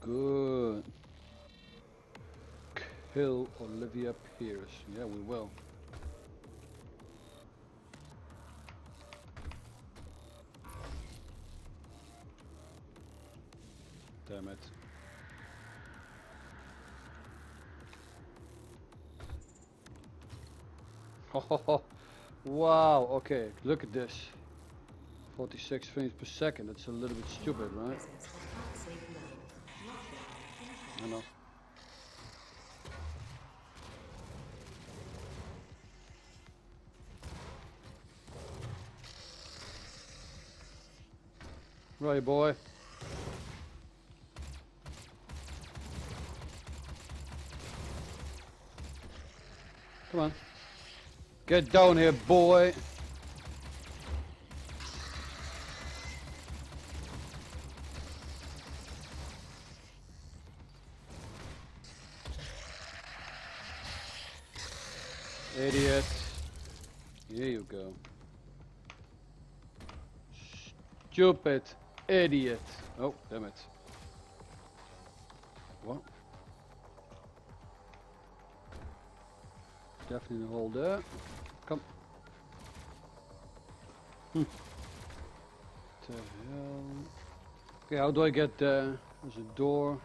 good. Kill Olivia Pierce. Yeah, we will. Damn it. Wow, okay, look at this. 46 frames per second, that's a little bit stupid, right? I know. Right, boy. Come on. Get down here, boy. Idiot. Here you go. Stupid idiot. Oh, damn it. What? Definitely hold there. Come. The hell? Okay, how do I get there? There's a door.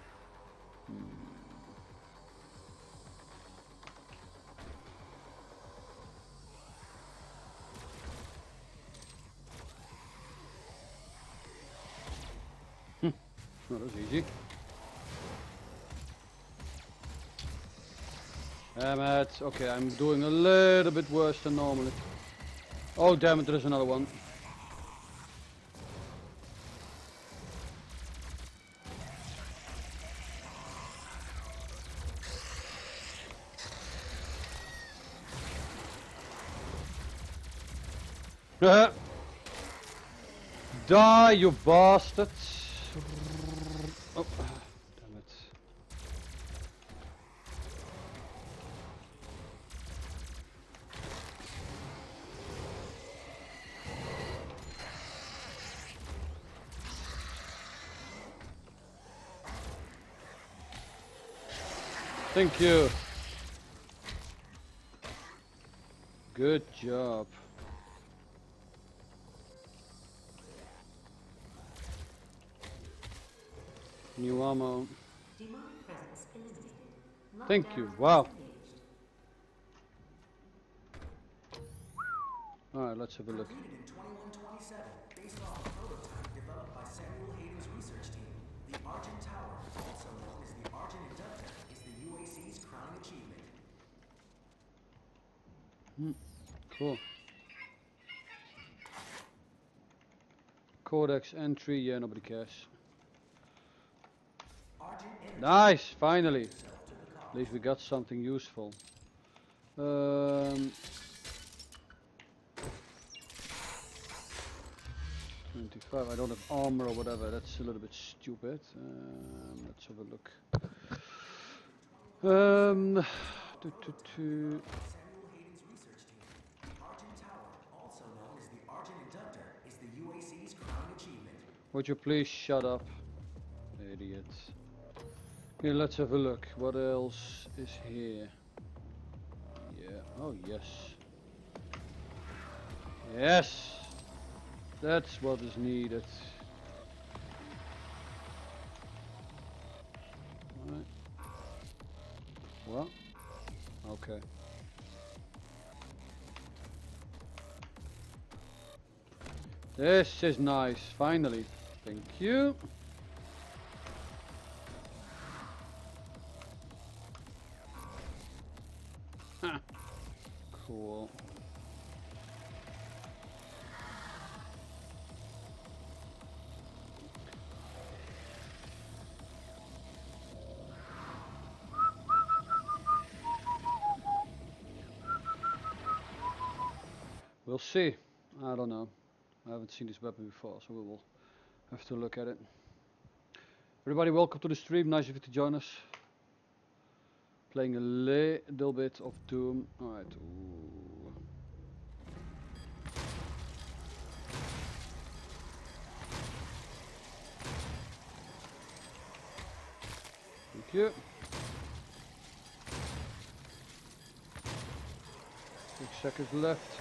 Oh, that's easy. Damn it. Okay, I'm doing a little bit worse than normally. Oh, damn it, there's another one. Die, you bastards. Oh, damn it. Thank you. Good job. New ammo. Thank you. Wow. Alright, let's have a look. Created in 2127, based off a prototype developed by Samuel Hayden's research team, the Argent Tower, also known as the Argent Inductor, is the UAC's crowning achievement. Cool. Codex entry, yeah, nobody cares. Nice, finally. At least we got something useful. 25, I don't have armor or whatever, that's a little bit stupid. Let's have a look. Samuel Hayden's research team, the Argent Tower, also known as the Argent Inductor, is the UAC's crowning achievement. Would you please shut up, idiots? Here, let's have a look. What else is here? Yeah. Oh, yes. Yes! That's what is needed. Right. What? Okay. This is nice, finally. Thank you. Cool. We'll see. I don't know. I haven't seen this weapon before, so we will have to look at it. Everybody, welcome to the stream. Nice of you to join us. Playing a little bit of Doom. Alright. you. 6 seconds left.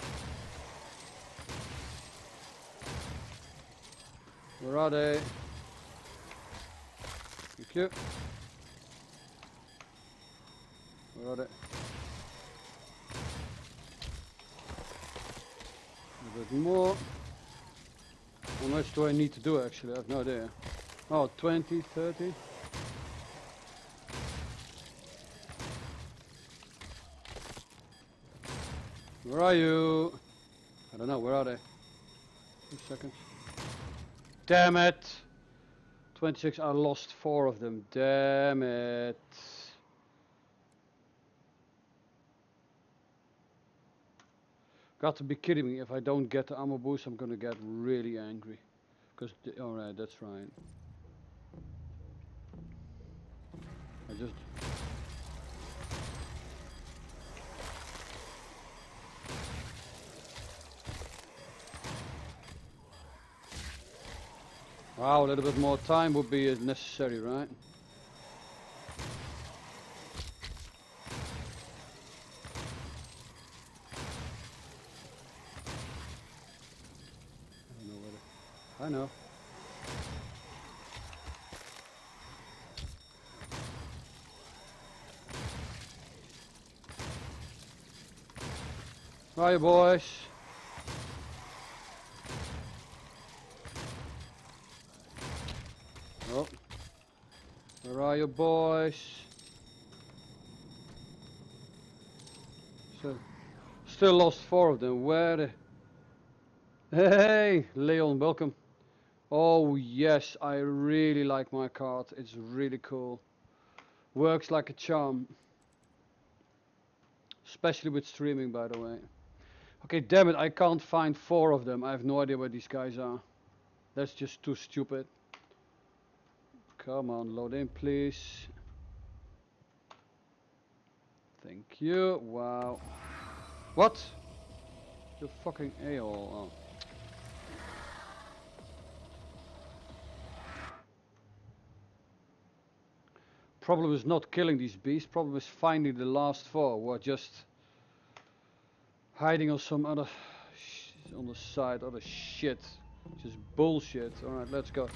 Where are they? Thank you. Where are they? A bit more. How much do I need to do actually? I have no idea. Oh, 20, 30. Where are you? I don't know, where are they? 6 seconds. Damn it! 26, I lost 4 of them. Damn it. Got to be kidding me. If I don't get the ammo boost, I'm gonna get really angry. Because, alright, that's right. I just... Wow, a little bit more time would be necessary, right? I don't know whether... I know. Where are you, boys? Oh. Where are you, boys? So, still lost 4 of them. Where the... Hey, Leon, welcome. Oh yes, I really like my card. It's really cool. Works like a charm. Especially with streaming, by the way. Okay, damn it, I can't find 4 of them. I have no idea where these guys are. That's just too stupid. Come on, load in, please. Thank you. Wow. What? You fucking a-hole. Oh. Problem is not killing these beasts. Problem is finding the last 4 who are just hiding on some other on the side, other shit. Just bullshit. Alright, let's go.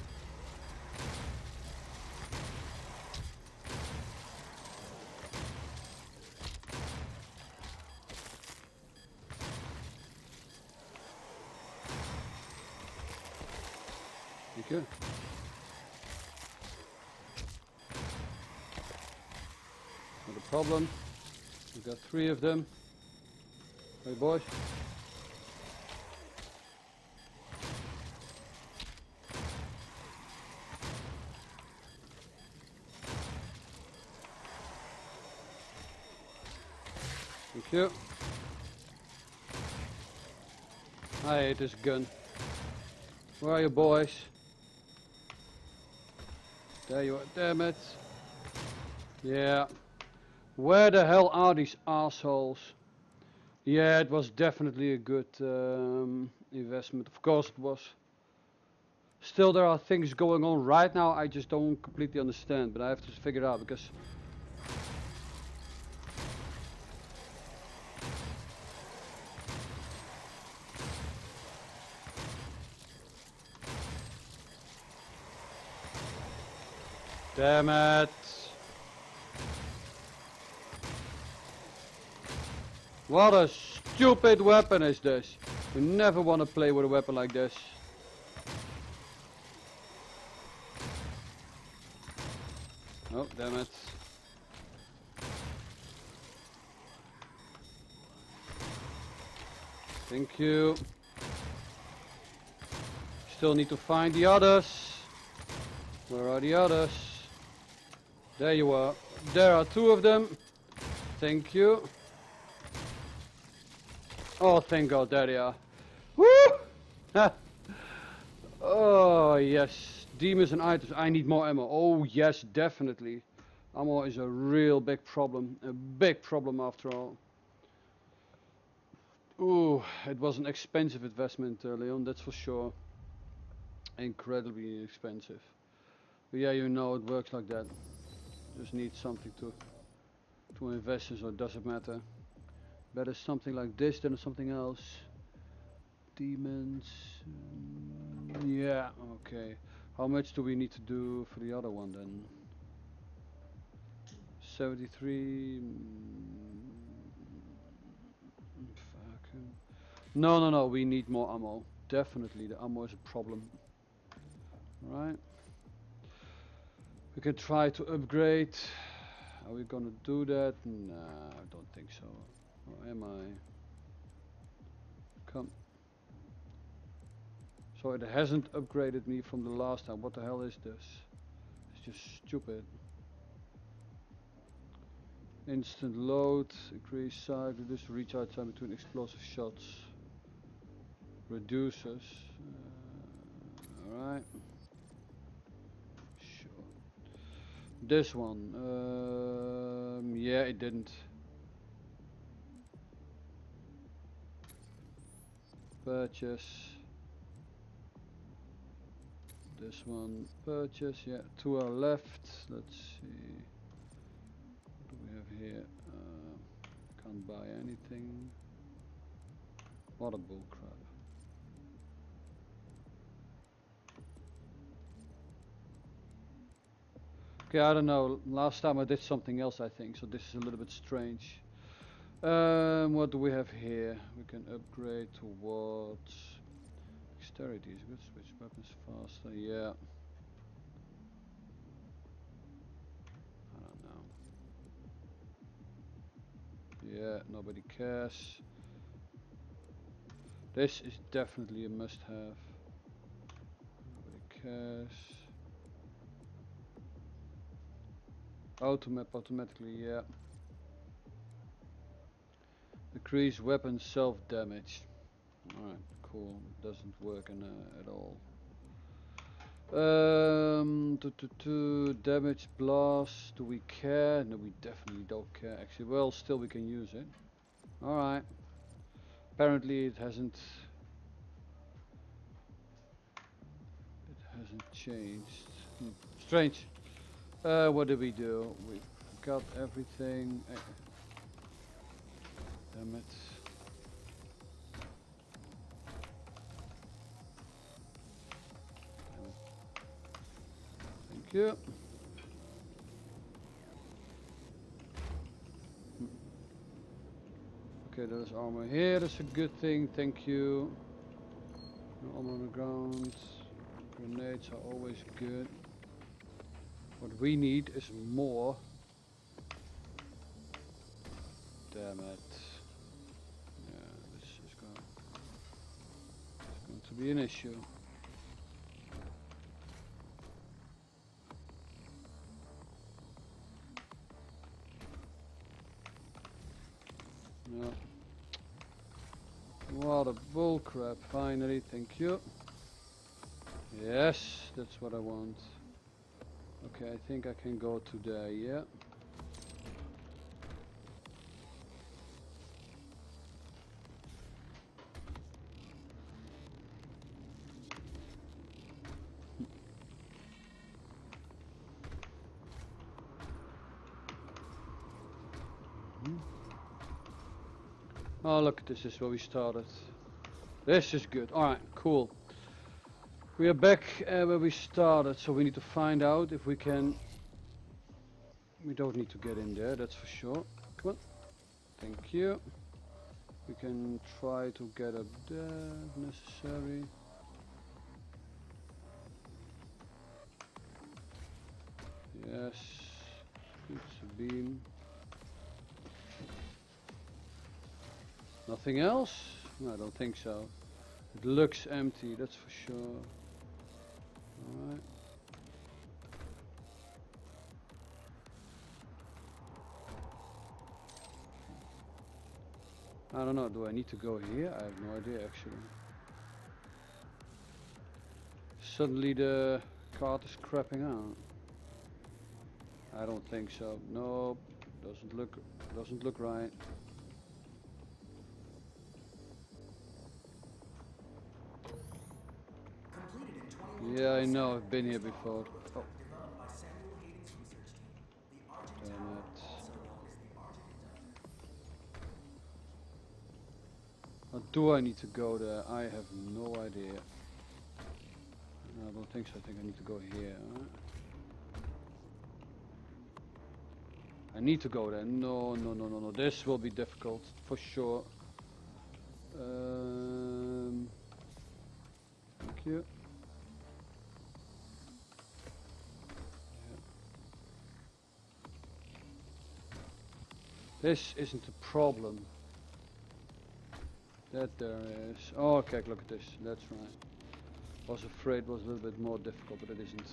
Thank you. Not a problem. We've got 3 of them. Hey boys. Thank you. I hate this gun. Where are you, boys? There you are, damn it. Yeah. Where the hell are these assholes? Yeah, it was definitely a good investment. Of course it was. Still, there are things going on right now I just don't completely understand, but I have to figure it out because... Damn it! What a stupid weapon is this! You never want to play with a weapon like this. Oh, damn it. Thank you. Still need to find the others. Where are the others? There you are. There are 2 of them. Thank you. Oh, thank God, there they are. Woo! Oh, yes. Demons and items. I need more ammo. Oh, yes, definitely. Ammo is a real big problem. A big problem after all. Ooh, it was an expensive investment, Leon, that's for sure. Incredibly expensive. But yeah, you know, it works like that. just need something to invest in, so it doesn't matter. Better something like this than something else. Demons. Yeah, okay. How much do we need to do for the other one then? 73. Fucking. No, we need more ammo. Definitely, the ammo is a problem. Right. We can try to upgrade. Are we gonna do that? Nah, I don't think so. Or am I? Come. So it hasn't upgraded me from the last time. What the hell is this? It's just stupid. Instant load, increase size, reduce recharge time between explosive shots. Reduces. Alright. Sure. This one. Yeah, it didn't. Purchase. This one. Purchase. Yeah, 2 are left. Let's see. What do we have here? Can't buy anything. What a bull crap. Okay, I don't know. Last time I did something else, I think, so this is a little bit strange. What do we have here? We can upgrade to what? Dexterity is good. Switch weapons faster. Yeah. I don't know. Yeah, nobody cares. This is definitely a must-have. Nobody cares. Automap automatically, yeah. Decrease weapon self-damage. Alright, cool. Doesn't work at all. Damage blast. Do we care? No, we definitely don't care. Actually, well, still we can use it. Alright. Apparently it hasn't changed. Strange. What did we do? We got everything. Damn it. Thank you. Okay, there's armor here. That's a good thing. Thank you. No armor on the ground. Grenades are always good. What we need is more. Damn it. Yeah, this is going to be an issue. No. What a bullcrap, finally, thank you. Yes, that's what I want. Okay, I think I can go to there, yeah. Oh look, this is where we started. This is good. Alright, cool. We are back where we started, so we need to find out if we can... We don't need to get in there, that's for sure. Come on. Thank you. We can try to get up there if necessary. Yes. It's a beam. Nothing else? No, I don't think so. It looks empty, that's for sure. Alright. I don't know, do I need to go here? I have no idea actually. Suddenly the card is crapping out. I don't think so. Nope. Doesn't look right. Yeah, I know, I've been here before. Oh. Developed by Samuel Hayden's research team. The Argent Damn Tower, it. also known as the Argent Inductor. Do I need to go there? I have no idea. I don't think so. I think I need to go here. I need to go there. No, no, no, no, no. This will be difficult for sure. Thank you. This isn't a problem. That there is. Oh, okay, look at this. That's right. I was afraid it was a little bit more difficult, but it isn't.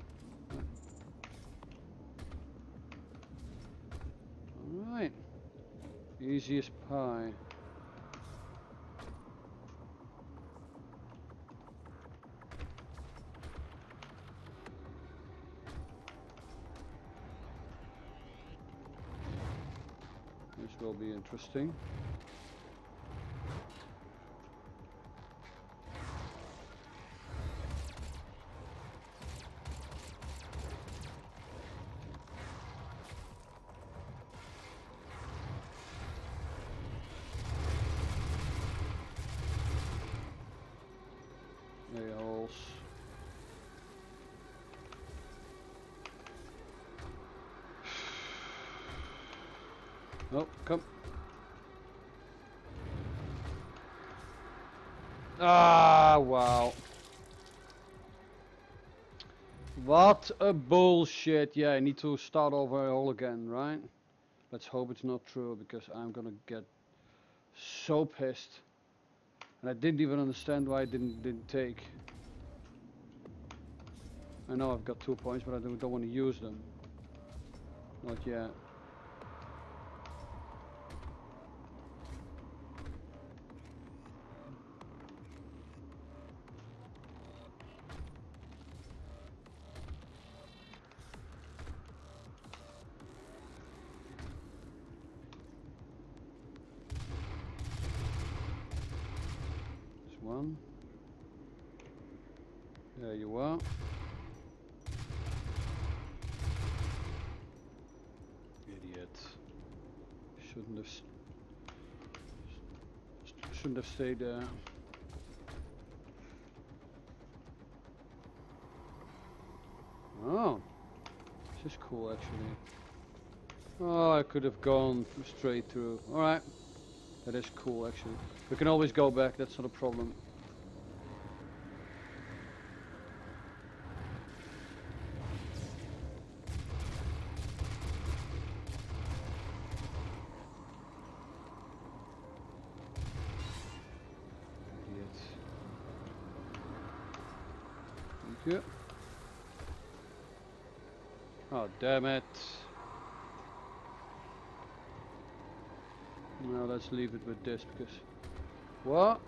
Alright. Easy as pie. This will be interesting. A-holes. Oh, come. Ah, wow. What a bullshit. Yeah, I need to start over all again, right? Let's hope it's not true, because I'm gonna get so pissed. And I didn't even understand why I didn't take. I know I've got 2 points, but I don't want to use them. Not yet. There's one. There you are. Idiot. Shouldn't have stayed there. Oh, this is cool actually. Oh, I could have gone straight through. Alright, that is cool actually. We can always go back, that's not a problem. Idiot. Thank you. Oh, damn it. Now let's leave it with this, because... What?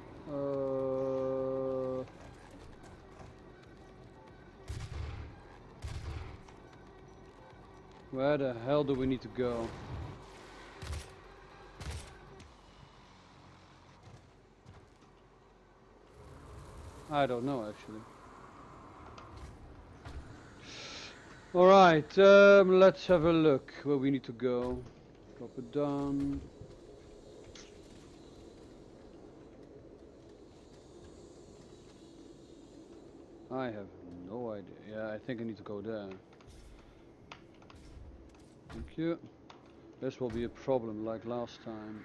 Where the hell do we need to go? I don't know actually. Alright, let's have a look where we need to go. Drop it down. I have no idea. Yeah, I think I need to go there. Thank you. This will be a problem like last time.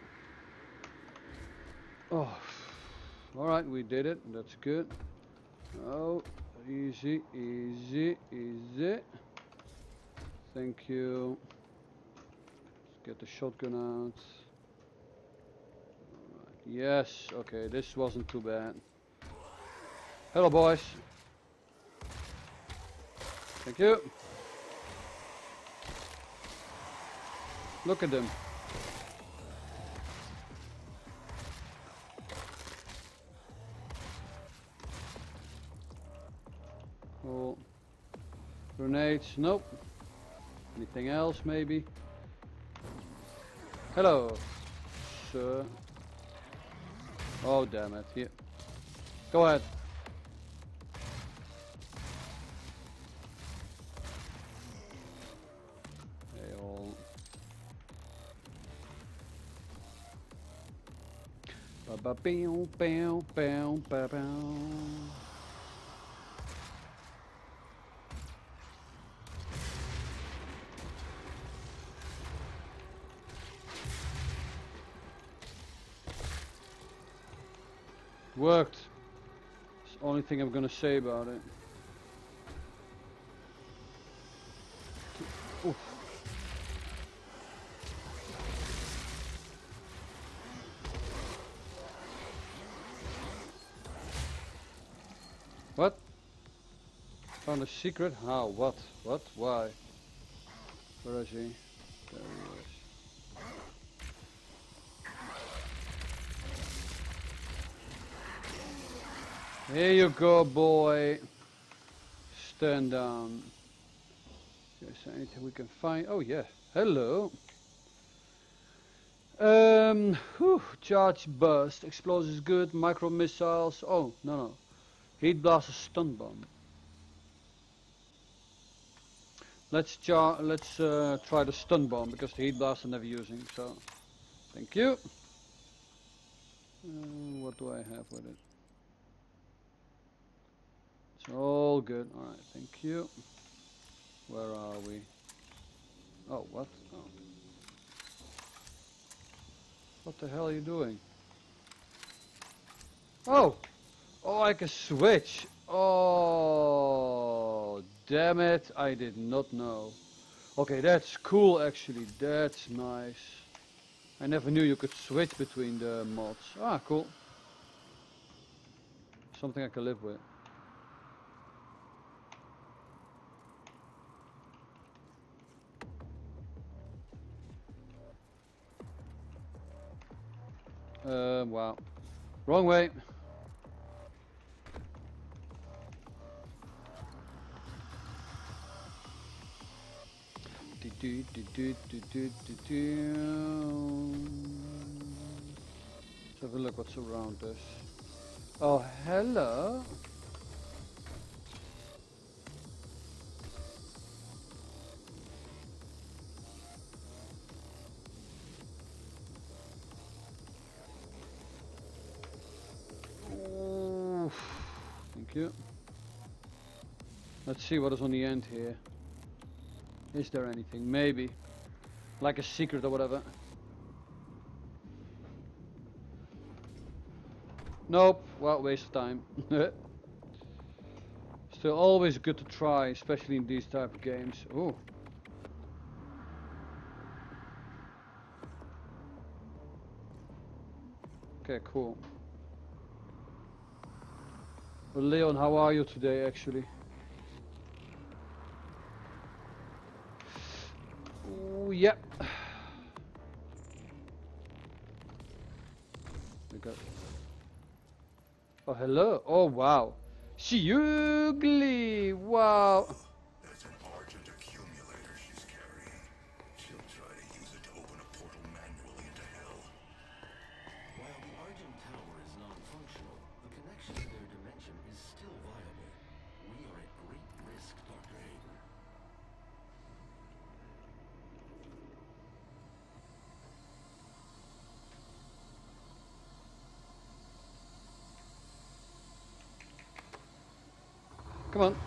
Oh, alright, we did it. That's good. Oh, easy, easy, easy. Thank you. Let's get the shotgun out. Alright. Yes, okay, this wasn't too bad. Hello, boys. Thank you. Look at them. Oh. Grenades, nope. Anything else maybe? Hello, sir. Oh damn it, here. Go ahead. Ba ba bow bow bow ba bow. Worked. It's the only thing I'm gonna say about it. Oof. What? Found a secret? How? What? What? Why? Where is he? There he is. Here you go, boy. Stand down. Is there anything we can find? Oh yeah. Hello. Charge burst. Explosives good. Micro missiles. Oh no. Heat blast, a stun bomb. Let's try the stun bomb because the heat blast I'm never using. So, thank you. What do I have with it? It's all good. All right, thank you. Where are we? Oh, what? Oh. What the hell are you doing? Oh! Oh, I can switch. Oh, damn it. I did not know. Okay, that's cool actually. That's nice. I never knew you could switch between the mods. Ah, cool. Something I can live with. Wow. Wrong way. Let's have a look what's around us. Oh, hello. Oof. Thank you. Let's see what is on the end here. Is there anything? Maybe. Like a secret or whatever. Nope. Well, waste of time. Still always good to try, especially in these type of games. Ooh. Okay, cool. Well, Leon, how are you today, actually? Ooh, yep. Okay. Oh, hello. Oh, wow. She ugly. Wow. That's an Argent accumulator she's carrying. She'll try to use it to open a portal manually into hell. While the Argent Tower is non-functional, the connection to their dimension is still viable. We are at great risk, Dr. Hayden. Come on.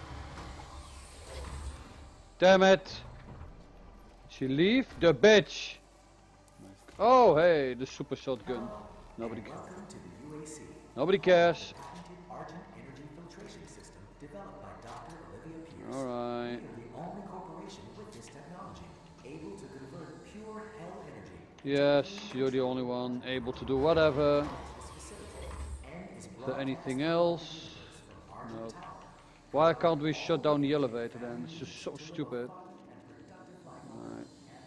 Damn it. She leave the bitch. Oh, hey, the super shotgun. Nobody cares. Welcome to the UAC, Nobody cares. patented Argent energy filtration system developed by Dr. Olivia Pierce. Alright. We are the only corporation with this technology, able to convert pure hell energy Yes, you're the only one able to do whatever. to this facility, and is Is brought there anything else? from Argent No. Tower. Why can't we shut down the elevator then? It's just so stupid. Alright.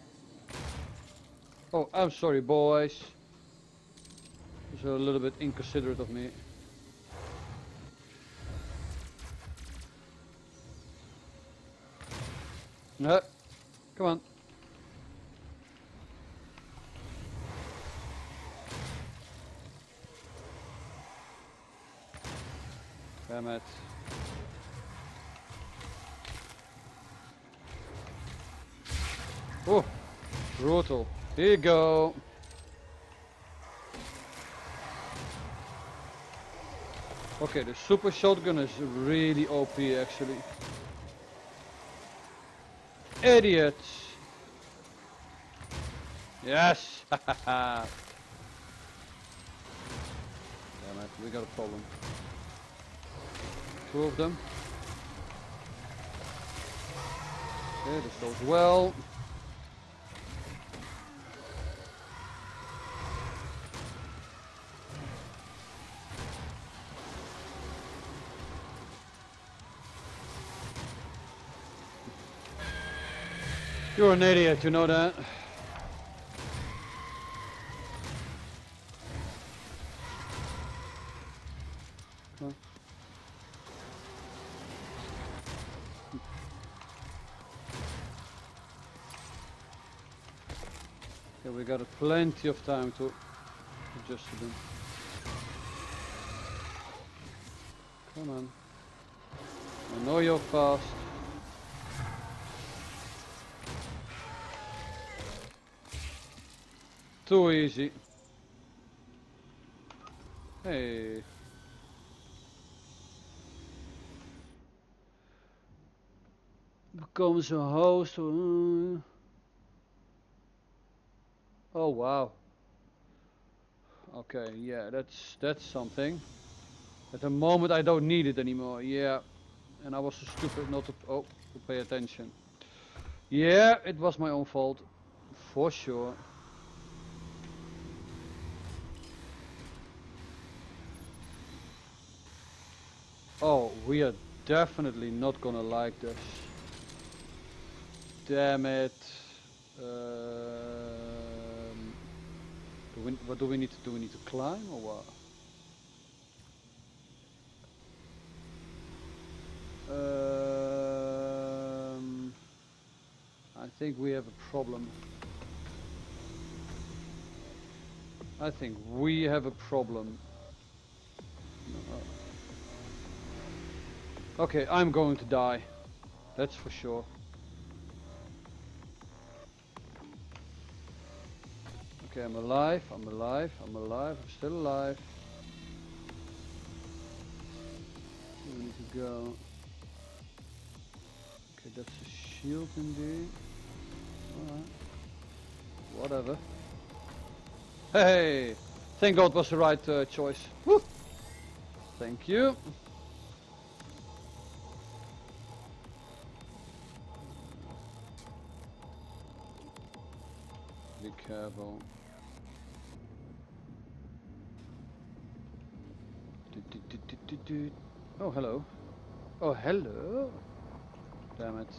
Oh, I'm sorry, boys. It's a little bit inconsiderate of me. No. Come on. Damn it. Oh, brutal. Here you go. Okay, the super shotgun is really OP actually. Idiots! Yes! Damn it, we got a problem. Two of them. Okay, this goes well. You're an idiot, you know that? Huh? Okay, we got plenty of time to adjust to them. Come on. I know you're fast. Too easy. Hey. Becomes a host. Oh wow. Okay, yeah, that's something. At the moment I don't need it anymore. Yeah. And I was so stupid not to to pay attention. Yeah, it was my own fault. For sure. Oh, we are definitely not gonna like this. Damn it. What do we need to do? We need to climb or what? I think we have a problem. I think we have a problem. Okay, I'm going to die. That's for sure. Okay, I'm alive, I'm alive, I'm alive, I'm still alive. We need to go. Okay, that's a shield indeed. Alright. Whatever. Hey! Thank God was the right choice. Woo! Thank you. Be careful. Oh, hello. Oh, hello. Damn it.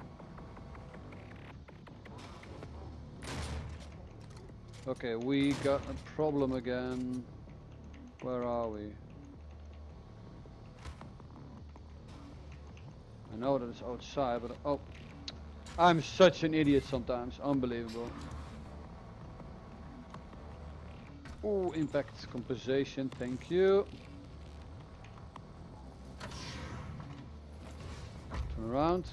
Okay, we got a problem again. Where are we? I know that it's outside, but oh, I'm such an idiot sometimes. Unbelievable. Oh, impact compensation. Thank you. Turn around.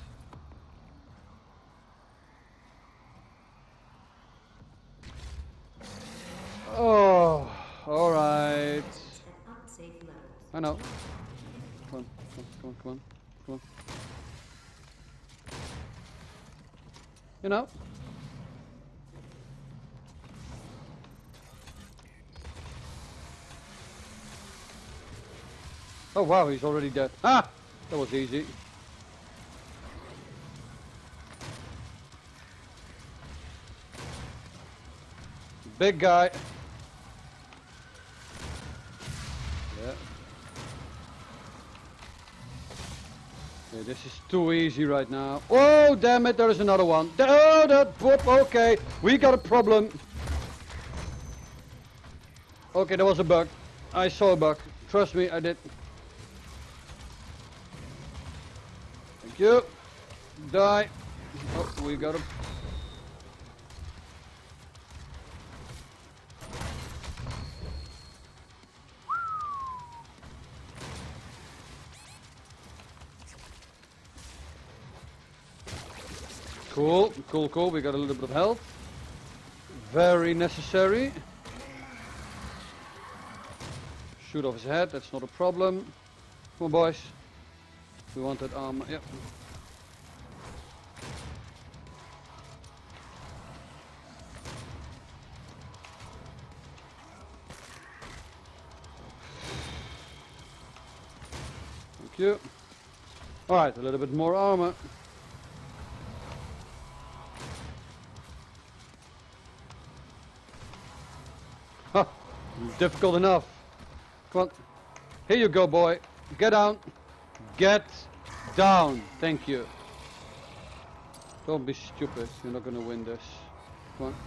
Oh, all right. I know. Come on, come on, come on, come on. You know. Oh wow, he's already dead. Ah, that was easy. Big guy. Yeah. Yeah, this is too easy right now. Oh, damn it, there is another one. Oh, that whoop, okay. We got a problem. Okay, there was a bug. I saw a bug. Trust me, I did. Thank you. Die. Oh, we got a... Cool, cool, cool. We got a little bit of health. Very necessary. shoot off his head, that's not a problem. Come on boys. We want that armor, yep. Thank you. Alright, a little bit more armor. Huh, difficult enough. Come on. Here you go, boy. Get down. Get down. Thank you. Don't be stupid. You're not gonna win this. Come on.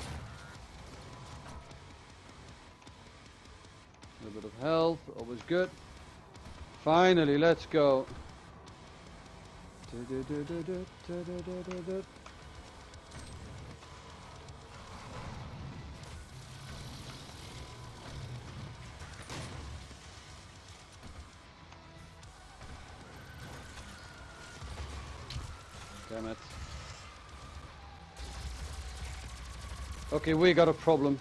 A little bit of health. Always good. Finally, let's go. Damn it. Okay, we got a problem.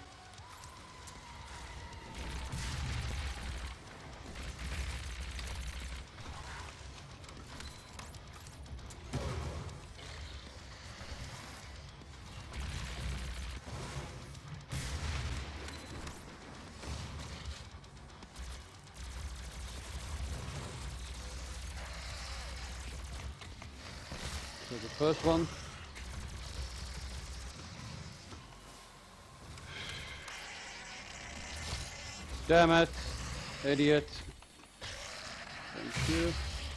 So the first one. Damn it, idiot. Thank you.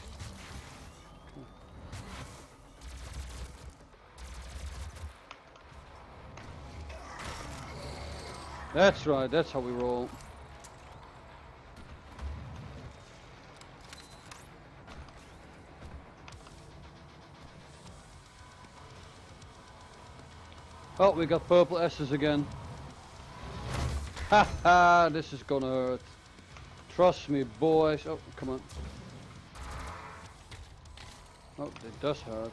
That's right, that's how we roll. Oh, we got purple S's again. Haha, this is gonna hurt. Trust me, boys. Oh, come on. Oh, it does hurt.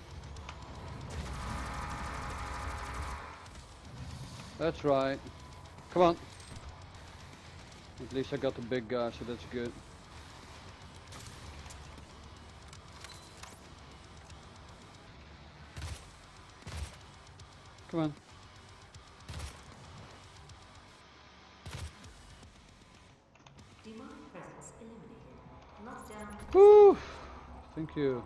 That's right. Come on. At least I got the big guy, so that's good. Come on. Demonic presence eliminated. Lockdown. Whew. Thank you.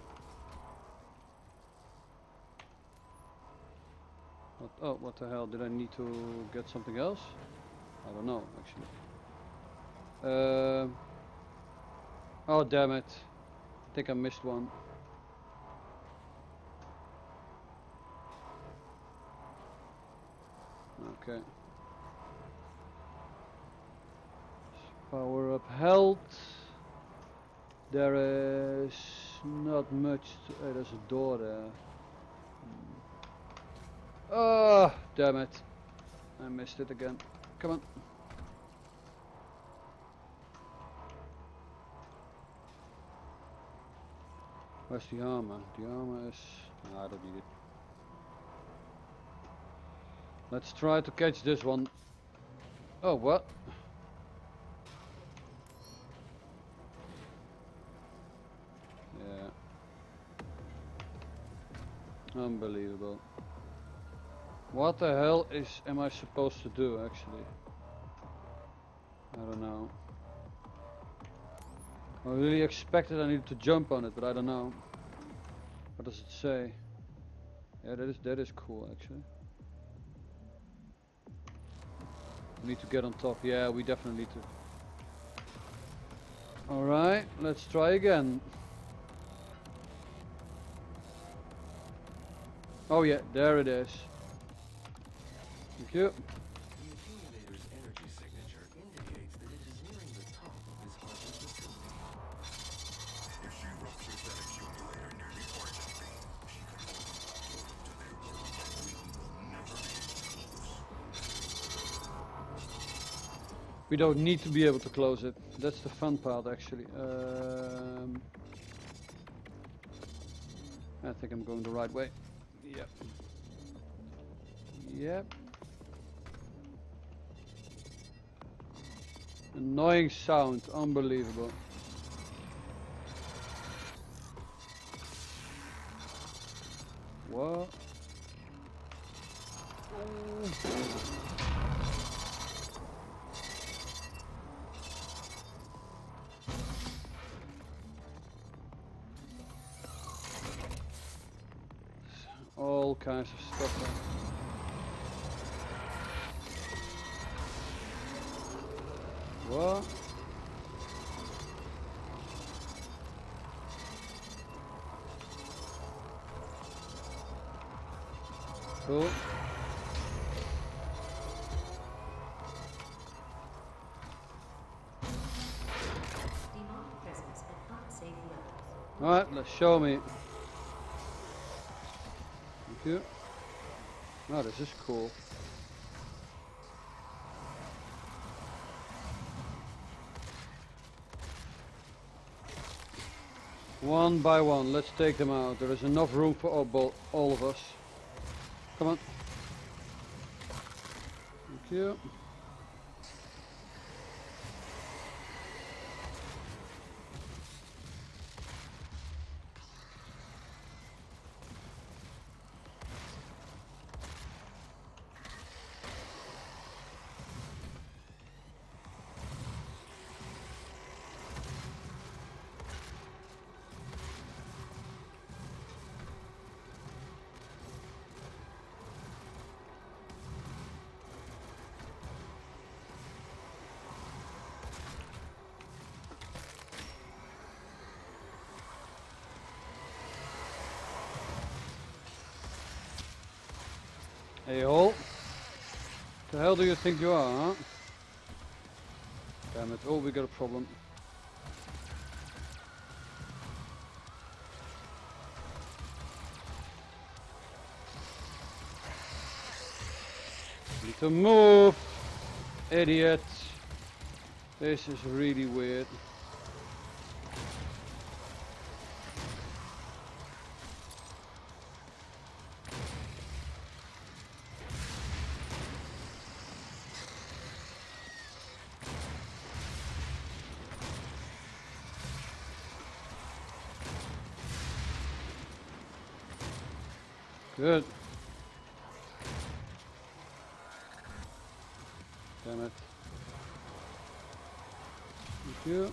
What, oh, what the hell? Did I need to get something else? I don't know, actually. Oh, damn it. I think I missed one. Okay. Power up health. There is not much to, there's a door there. Oh, damn it. I missed it again. Come on. Where's the armor? The armor is... no, I don't need it. Let's try to catch this one. Oh, what? Yeah. Unbelievable. What the hell am I supposed to do, actually? I don't know. I really expected I needed to jump on it, but I don't know. What does it say? Yeah, that is cool, actually. We need to get on top. Yeah, we definitely need to. Alright, let's try again. Oh yeah, there it is. Thank you. The accumulator's energy signature indicates that it is nearing the top of this haunted facility. If she ruptures that accumulator near the origin beam, she can open a portal to their world that we will never be able to close. We don't need to be able to close it. That's the fun part, actually. I think I'm going the right way. Yep. Yep. Annoying sound, unbelievable. What? All kinds of stuff there. What? Cool. Demonic presence at unsafe levels. Alright, let's show me. Thank you. Oh, this is cool. One by one, let's take them out. There is enough room for all of us. Come on. Thank you. Hey hole. The hell do you think you are, huh? Damn it. Oh, we got a problem. Need to move, idiot. This is really weird. Good. Damn it. Thank you.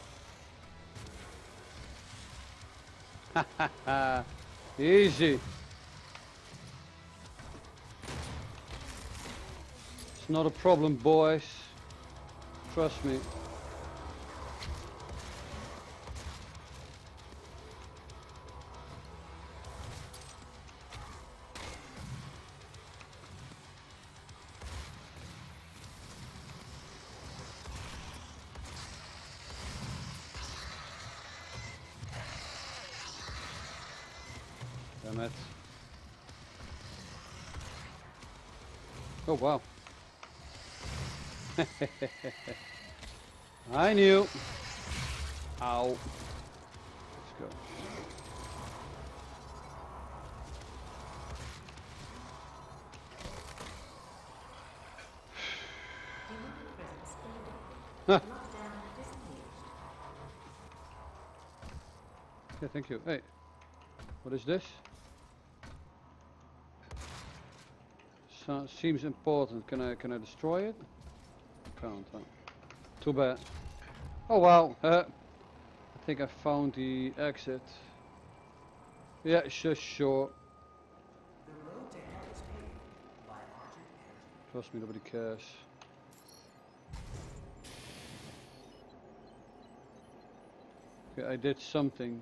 Ha ha ha. Easy. It's not a problem, boys. Trust me. Damn it. Oh wow. I knew. Ow. Let's go. Demonic presence eliminated. Huh. Lockdown disengaged. Yeah, thank you. Hey, what is this? So, seems important. Can I destroy it? Can't. Huh? Too bad. Oh wow. I think I found the exit. Yeah, sure. The road to hell is paved by Argent Energy. Trust me, nobody cares. Okay, I did something.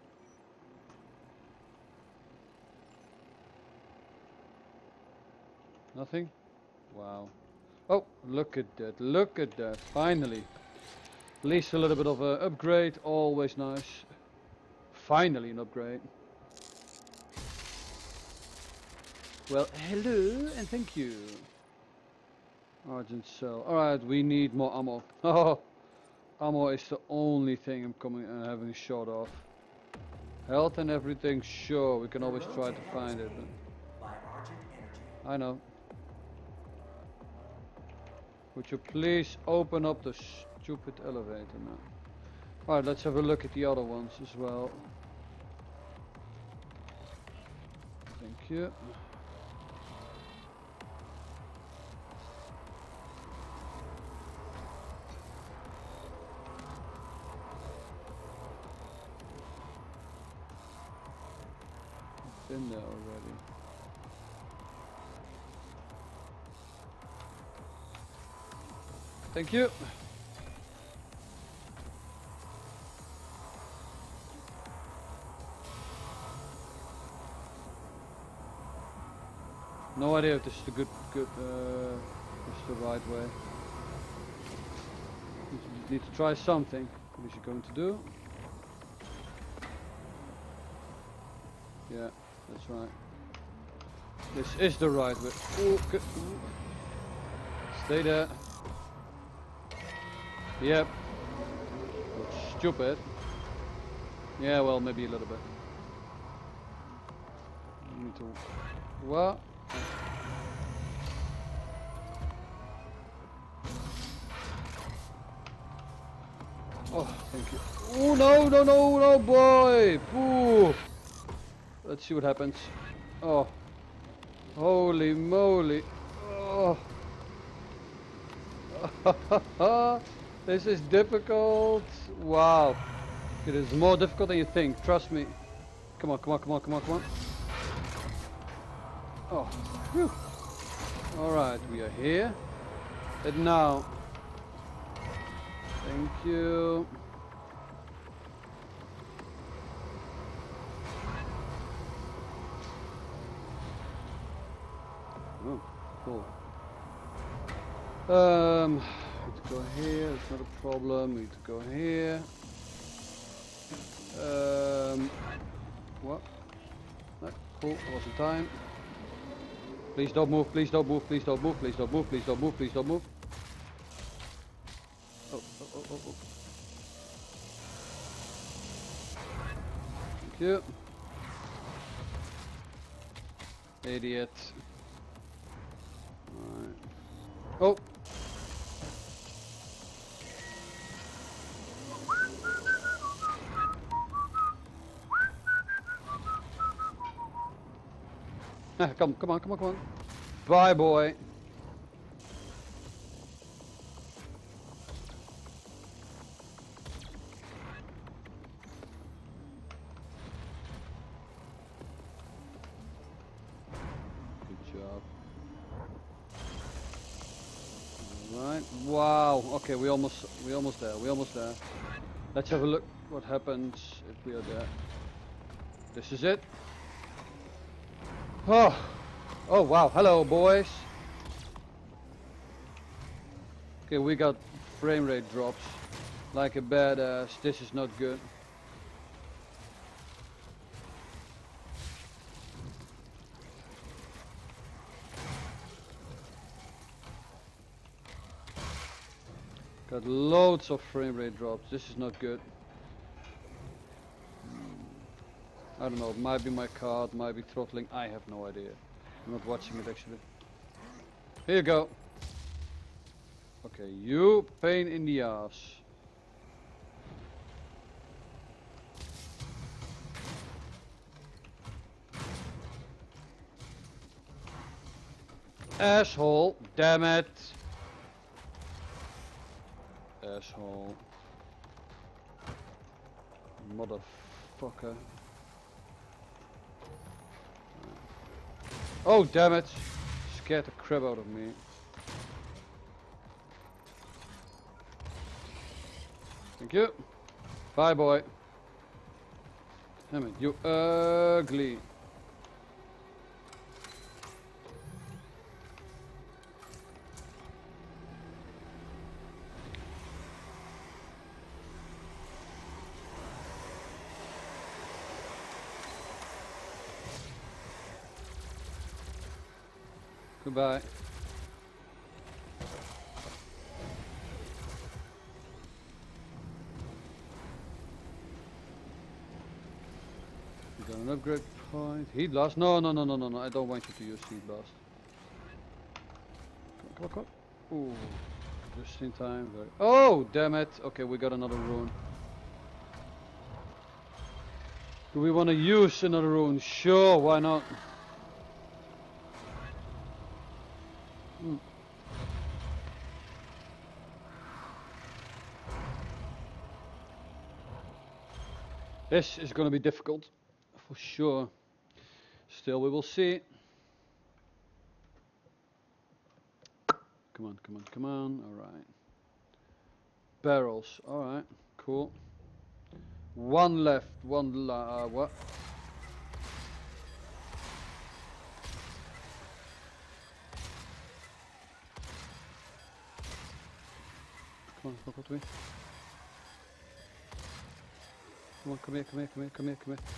Nothing? Wow. Oh, look at that, look at that, finally. At least a little bit of an upgrade, always nice. Finally an upgrade. Well, hello and thank you. Argent cell. Alright, we need more ammo. Oh, ammo is the only thing I'm having short of. Health and everything, sure, we can always try to find it. But By Argent Energy. I know. Would you please open up the stupid elevator now? Alright, let's have a look at the other ones as well. Thank you. Been there already. Thank you. No idea if this is the this is the right way. Need to try something. What is he going to do? Yeah, that's right. This is the right way. Ooh, good. Ooh. Stay there. Yep. That's stupid. Yeah, well, maybe a little bit. Need to. What? Oh, thank you. Oh no, no, no, no, boy! Ooh. Let's see what happens. Oh, holy moly! Oh, this is difficult. Wow, it is more difficult than you think. Trust me. Come on, come on, come on, come on, come on. Oh, whew. All right, we are here. And now. Thank you. Oh, cool. Need to go here, it's not a problem. Need to go here. What? No, cool, I was in time. Please don't move, please don't move, please don't move, please don't move, please don't move, please don't move. Oh, oh, oh, oh, oh. Thank you. Idiot. Alright. Oh! Come on, come on, come on. Bye, boy. Good job. Alright. Wow. Okay, we almost there. We almost there. Let's have a look what happens if we are there. This is it. Oh, oh wow, hello boys. Okay, we got frame rate drops like a badass. This is not good. Got loads of frame rate drops. This is not good. I don't know, it might be my card, might be throttling, I have no idea. I'm not watching it actually. Here you go. Okay, you pain in the ass. Asshole, damn it. Asshole. Motherfucker. Oh damn it! Scared the crap out of me. Thank you. Bye boy. Damn it, you ugly. Goodbye. We got an upgrade point. Heat blast? No, no, no, no, no, no. I don't want you to use heat blast. Come on, come on, come on. Ooh. Just in time. Oh, damn it. Okay, we got another rune. Do we want to use another rune? Sure, why not? This is going to be difficult, for sure. Still, we will see. Come on, come on, come on. All right. Barrels. All right. Cool. One left. What? Come on, look at me. Come on, come here, come here, come here, come here, come here.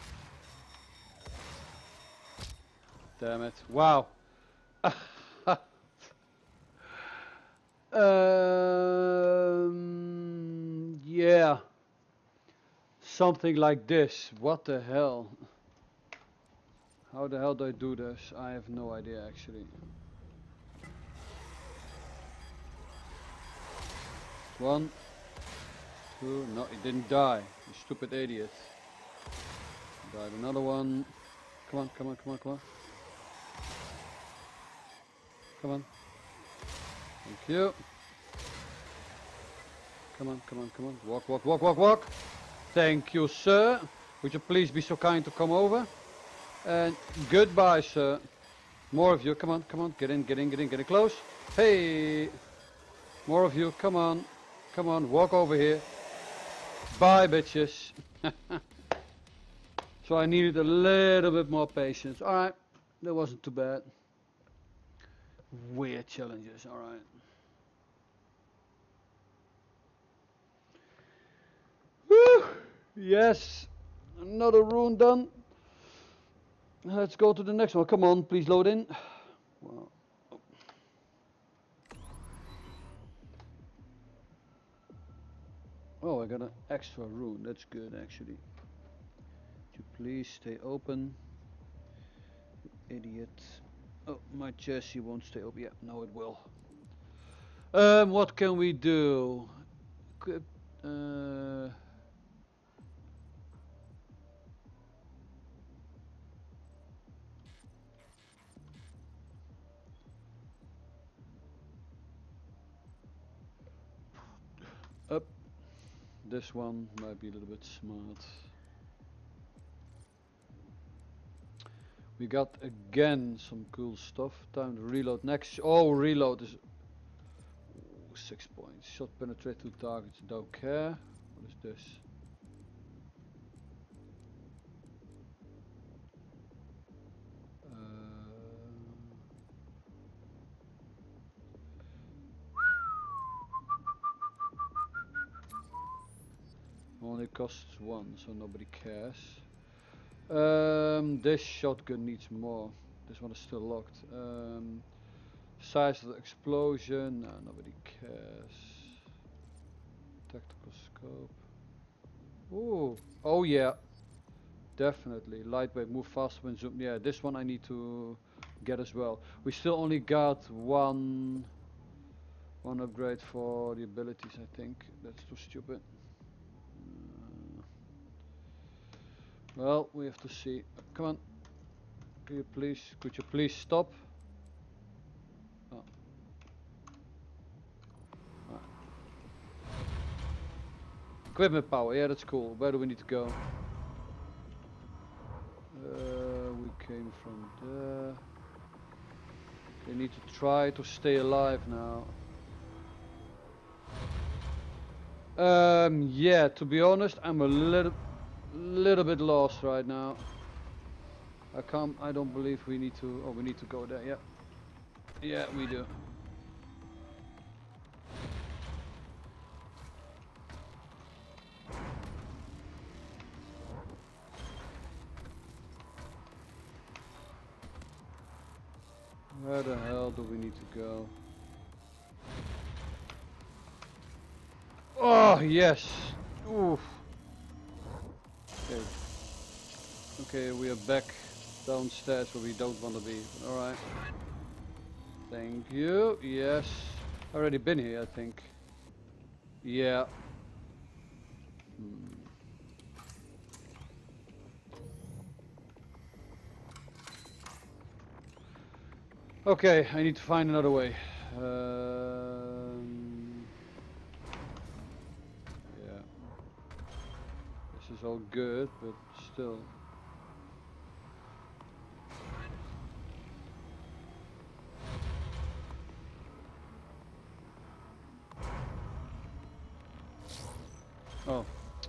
Damn it. Wow. Yeah. Something like this. What the hell? How the hell do I do this? I have no idea actually. One. Two. No, he didn't die. You stupid idiot. Died another one. Come on, come on, come on, come on. Come on. Thank you. Come on, come on, come on. Walk, walk, walk, walk, walk. Thank you, sir. Would you please be so kind to come over? And goodbye, sir. More of you. Come on, come on. Get in, get in, get in, get in close. Hey. More of you. Come on. Come on. Walk over here. Bye, bitches. So I needed a little bit more patience. Alright. That wasn't too bad. Weird challenges. Alright. Woo! Yes. Another rune done. Let's go to the next one. Come on, please load in. Wow. Oh, I got an extra rune. That's good, actually. Could you please stay open? You idiot. Oh, my chassis won't stay open. Yeah, no, it will. What can we do? Up. This one might be a little bit smart. We got again some cool stuff. Time to reload next. Oh, reload is 6 points. Shot penetrate 2 targets. Don't care. What is this? Only costs 1, so nobody cares. This shotgun needs more. This one is still locked. Size of the explosion. No, nobody cares. Tactical scope. Ooh. Oh yeah. Definitely. Lightweight. Move faster when zoom. Yeah, this one I need to get as well. We still only got one upgrade for the abilities, I think. That's too stupid. Well, we have to see. Come on. Could you please stop? Oh. Ah. Equipment power, yeah, that's cool. Where do we need to go? We came from there. They need to try to stay alive now. Yeah, to be honest, I'm a little bit lost right now. I don't believe we need to. Oh, we need to go there. Yeah. Yeah, we do. Where the hell do we need to go? Oh, yes. Oof. Okay. Okay, we are back downstairs where we don't want to be. Alright. Thank you. Yes. Already been here, I think. Yeah. Okay, I need to find another way. Yeah. This is all good, but still. Oh.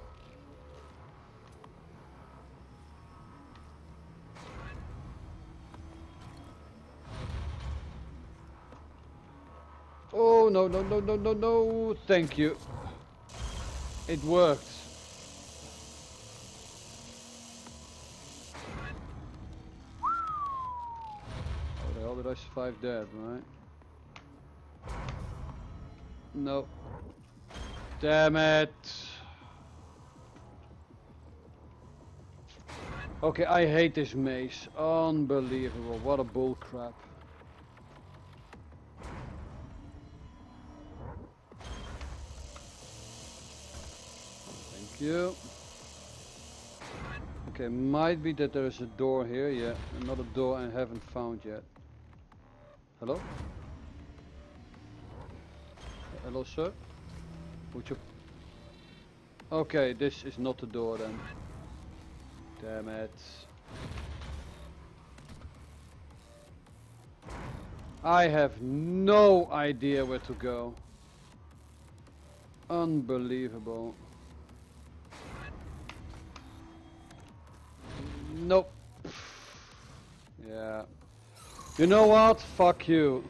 Oh, no, no, no, no, no, no. Thank you. It worked. How the hell did I survive that, right? No. Damn it. Okay, I hate this maze. Unbelievable. What a bull crap. Thank you. Okay, might be that there is a door here. Yeah, another door I haven't found yet. Hello? Hello, sir? Would you... Okay, this is not the door then. Damn it. I have no idea where to go. Unbelievable. Nope. Yeah. You know what? Fuck you.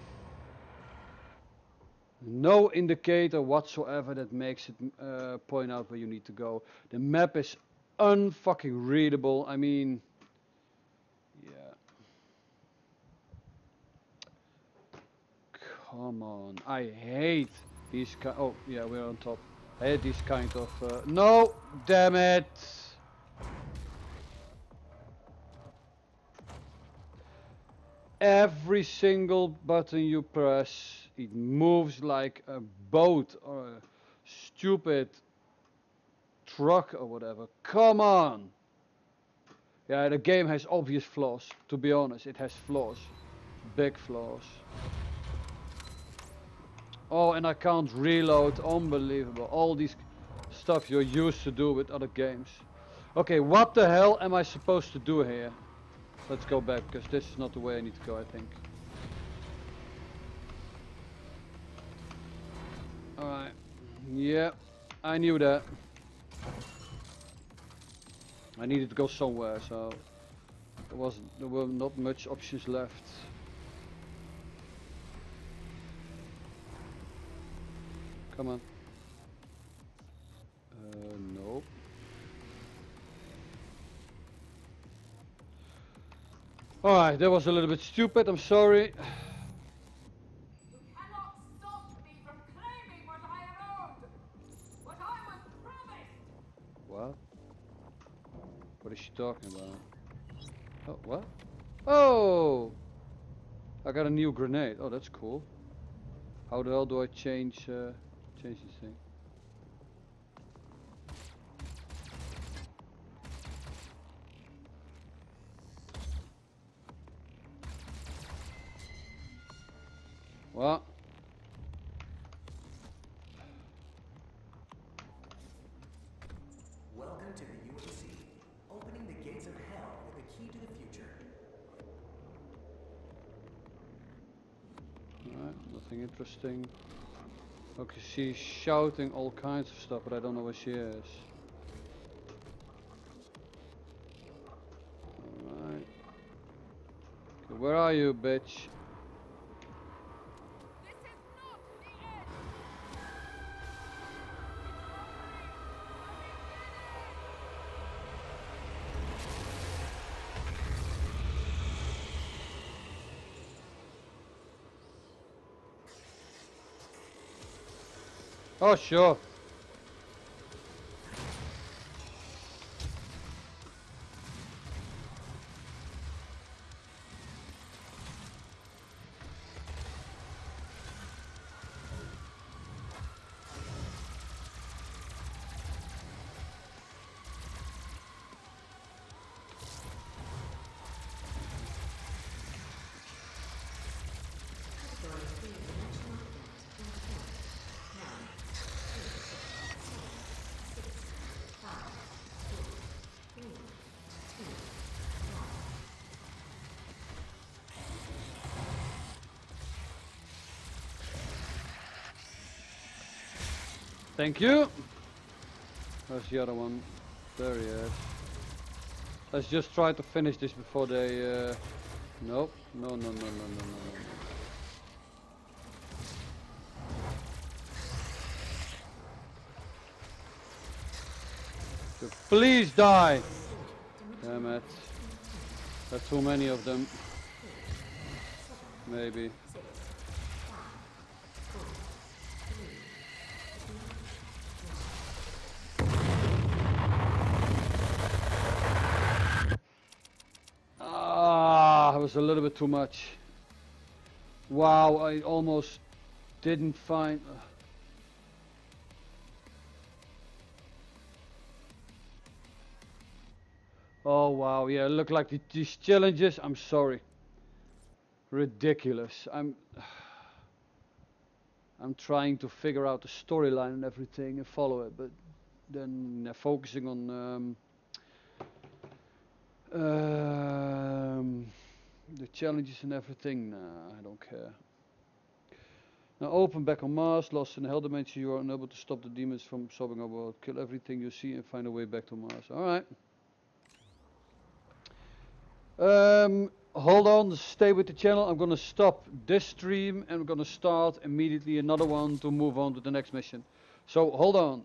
No indicator whatsoever that makes it point out where you need to go. The map is unfucking readable. I mean, yeah. Come on. I hate these kind. Oh, yeah, we're on top. I hate these kind of. No! Damn it! Every single button you press, it moves like a boat or a stupid truck or whatever. Come on! Yeah, the game has obvious flaws. To be honest, it has flaws. Big flaws. Oh, and I can't reload. Unbelievable. All these stuff you're used to do with other games. Okay, what the hell am I supposed to do here? Let's go back, because this is not the way I need to go, I think. Alright. Yeah, I knew that. I needed to go somewhere, so there were not much options left. Come on. Nope. Alright, that was a little bit stupid, I'm sorry. You cannot stop me from claiming what I am owed! What I was promised! What? What is she talking about? Oh, what? Oh! I got a new grenade. Oh, that's cool. How the hell do I change this thing? What? Welcome to the UAC, opening the gates of hell with a key to the future. Alright, nothing interesting. Okay, she's shouting all kinds of stuff, but I don't know where she is. Alright. Okay, where are you, bitch? This is not the end! Oh, sure. Thank you. Where's the other one? There he is. Let's just try to finish this before they... Nope. No. So please die! Damn it. There's too many of them. Maybe. Ah, it was a little bit too much. Wow, I almost didn't find... Oh wow, yeah, look like these challenges, I'm sorry. Ridiculous. I'm trying to figure out the storyline and everything and follow it, but then focusing on the challenges and everything, nah, I don't care. Now open back on Mars, lost in the hell dimension, you are unable to stop the demons from absorbing our world. Kill everything you see and find a way back to Mars. Alright. Hold on, stay with the channel. I'm gonna stop this stream and we're gonna start immediately another one to move on to the next mission. So hold on.